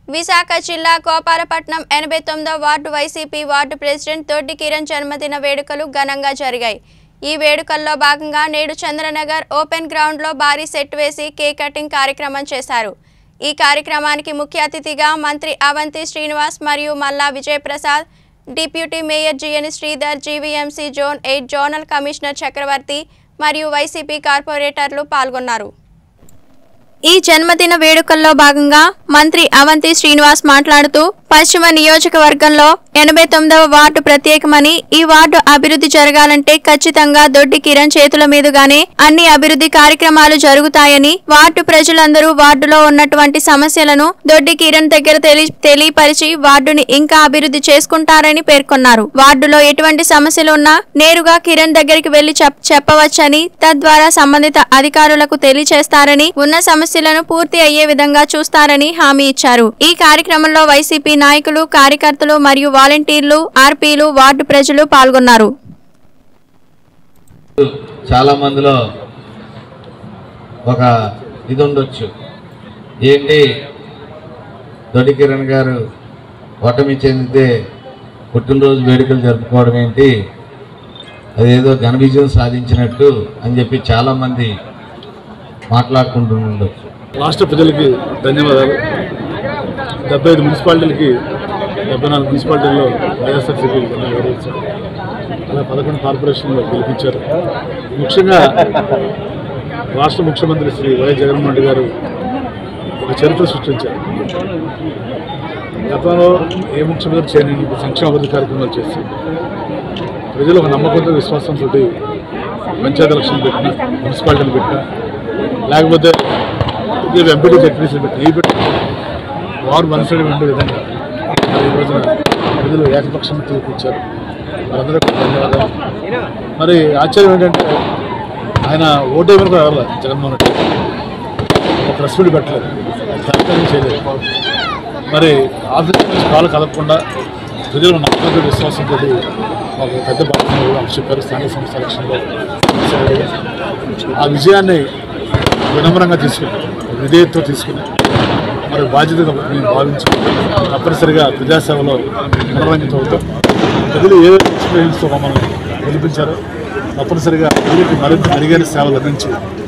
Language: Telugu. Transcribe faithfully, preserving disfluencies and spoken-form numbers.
విశాఖ జిల్లా గోపాలపట్నం ఎనభై తొమ్మిదవ వార్డు వైసీపీ వార్డు ప్రెసిడెంట్ దొడ్డి కిరణ్ జన్మదిన వేడుకలు ఘనంగా జరిగాయి। ఈ వేడుకల్లో భాగంగా నేడు చంద్రనగర్ ఓపెన్ గ్రౌండ్ లో భారీ సెట్ వేసి కేక్ కటింగ్ కార్యక్రమం చేశారు। ఈ కార్యక్రమానికి ముఖ్య అతిథిగా మంత్రి అవంతి శ్రీనివాస్ మరియు Malla Vijayaprasad, deputy mayor GN Sridhar, GVMC zone eight zonal commissioner Chakravarthi మరియు వైసీపీ కార్పొరేటర్లు పాల్గొన్నారు। ఈ జన్మదిన వేడుకల్లో భాగంగా మంత్రి అవంతి శ్రీనివాస్ మాట్లాడుతూ పశ్చిమ నియోజకవర్గంలో ఎనభై తొమ్మిదవ వార్డు ప్రత్యేకమని, ఈ వార్డు అభివృద్ధి జరగాలంటే ఖచ్చితంగా దొడ్డి కిరణ్ చేతుల మీదుగానే అన్ని అభివృద్ధి కార్యక్రమాలు జరుగుతాయని, వార్డు ప్రజలందరూ వార్డులో ఉన్నటువంటి సమస్యలను దొడ్డి కిరణ్ దగ్గర తెలి తెలియపరిచి వార్డుని ఇంకా అభివృద్ధి చేసుకుంటారని పేర్కొన్నారు। వార్డులో ఎటువంటి సమస్యలు ఉన్నా నేరుగా కిరణ్ దగ్గరికి వెళ్లి చెప్పవచ్చని, తద్వారా సంబంధిత అధికారులకు తెలియజేస్తారని, ఉన్న సమస్యలను పూర్తి అయ్యే విధంగా చూస్తారని హామీ ఇచ్చారు। ఈ కార్యక్రమంలో వైసీపీ నాయకులు, కార్యకర్తలు మరియు వాలంటీర్లు, ఆర్పీలు, వార్డు ప్రజలు పాల్గొన్నారు। చాలా మందిలో ఒక ఇది ఉండొచ్చు, ఏంటి దొడ్డి కిరణ్ గారు ఓటమి చెందితే పుట్టినరోజు వేడుకలు జరుపుకోవడం ఏంటి, అదేదో ఘన విజయం సాధించినట్టు అని చెప్పి చాలా మంది మాట్లాడుకుంటూ ఉండొచ్చు। రాష్ట్ర ప్రజలకి ధన్యవాదాలు। డెబ్బై ఐదు మున్సిపాలిటీలకి డెబ్బై నాలుగు మున్సిపాలిటీల్లో వైఎస్ఆర్సీపీ గౌరవించారు, అలా పదకొండు కార్పొరేషన్లో గెలిపించారు। ముఖ్యంగా రాష్ట్ర ముఖ్యమంత్రి శ్రీ వైఎస్ జగన్మోహన్ రెడ్డి గారు ఒక చరిత్ర సృష్టించారు। గతంలో ఏ ముఖ్యమంత్రి చేయని సంక్షేమ అభివృద్ధి కార్యక్రమాలు చేసి ప్రజలు ఒక నమ్మకంతో, విశ్వాసంతో పంచాయతీ ఎలక్షన్లు పెట్టినా, మున్సిపాలిటీలు పెట్టినా, లేకపోతే ఎంపీటీ జడ్పీటీసీలు పెట్టినా, ఈ పెట్టిన వారు మనసులో ఉండే విధంగా ఈ రోజున ప్రజలు ఏకపక్షంగా తీర్పిచ్చారు। వారందరూ ధన్యవాదాలు। మరి ఆశ్చర్యం ఏంటంటే ఆయన ఓటేమని కూడా రావాలి, జగన్మోహన్ రెడ్డి ఒక ప్రెస్ మీట్ పెట్టలేదు, కార్యక్రమం చేయలేదు। మరి ఆఫీస్ నుంచి కాలు కలపకుండా ప్రజలు నమ్మకంతో, విశ్వాసంతో మాకు పెద్ద బాధ్యతలు చెప్పారు। స్థానిక సంస్థ ఎలక్షన్లో ఆ విజయాన్ని వినమ్రంగా తీసుకుని, విధేయతతో తీసుకుని, మరి బాధ్యతగా మేము భావించి తప్పనిసరిగా ప్రజాసేవలో నిర్వహించ అవుతాం। ప్రజలు ఏ ఎక్స్పీరియన్స్తో మమ్మల్ని గెలిపించారో తప్పనిసరిగా ప్రజలకు మరింత మెరుగైన సేవలు అందించి